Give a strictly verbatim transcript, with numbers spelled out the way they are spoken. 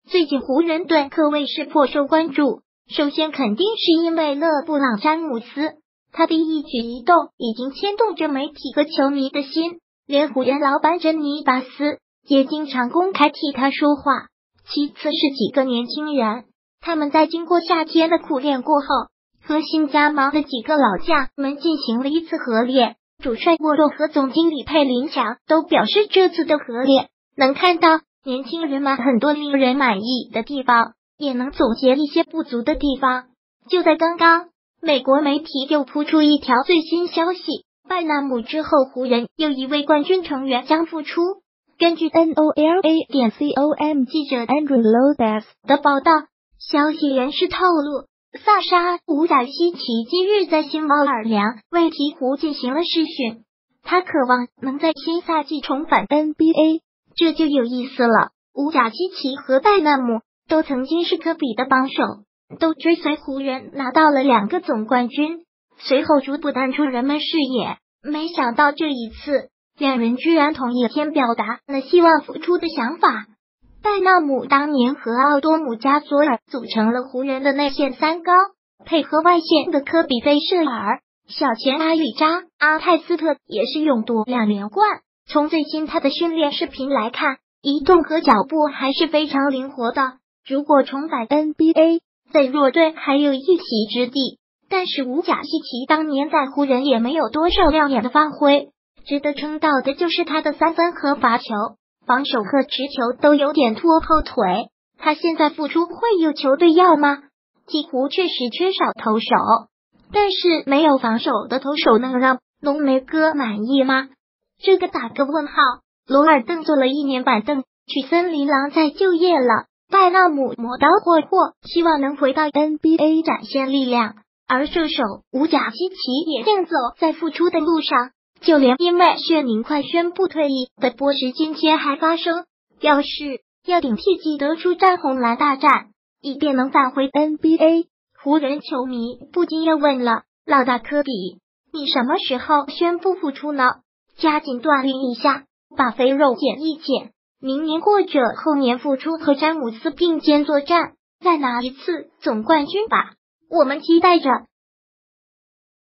最近湖人队可谓是颇受关注，首先肯定是因为勒布朗詹姆斯，他的一举一动已经牵动着媒体和球迷的心，连湖人老板珍妮巴斯也经常公开替他说话。其次是几个年轻人，他们在经过夏天的苦练过后，和新加盟的几个老将们进行了一次合练。主帅沃洛和总经理佩林强都表示，这次的合练能看到年轻人们很多令人满意的地方，也能总结一些不足的地方。就在刚刚，美国媒体又铺出一条最新消息，拜纳姆之后湖人又一位冠军成员将复出。根据 N O L A 点 com 记者 Andrew Lopez 的报道，消息人士透露，萨沙·伍贾希奇今日在新奥尔良为鹈鹕进行了试训，他渴望能在新赛季重返 N B A。 这就有意思了，伍贾希奇和拜纳姆都曾经是科比的帮手，都追随湖人拿到了两个总冠军，随后逐步淡出人们视野。没想到这一次两人居然同一天表达了希望复出的想法。拜纳姆当年和奥多姆加索尔组成了湖人的内线三高，配合外线的科比费舍尔，小前阿里扎阿泰斯特也是勇夺两连冠。从最新他的训练视频来看，移动和脚步还是非常灵活的。如果重返 N B A， 在弱队还有一席之地。但是伍贾希奇当年在湖人也没有多少亮眼的发挥，值得称道的就是他的三分和罚球，防守和持球都有点拖后腿。他现在复出会有球队要吗？鹈鹕确实缺少投手，但是没有防守的投手能让浓眉哥满意吗？这个打个问号。罗尔顿坐了一年板凳，去森林狼再就业了。拜纳姆磨刀霍霍，希望能回到 N B A 展现力量。而射手伍贾希奇也正走在复出的路上，就连因为血凝快宣布退役的波什今天还发声，表示要顶替基德出战红蓝大战，以便能返回 N B A。 湖人球迷不禁又问了，老大科比，你什么时候宣布复出呢？加紧锻炼一下，把肥肉减一减，明年或者后年复出和詹姆斯并肩作战，再拿一次总冠军吧，我们期待着。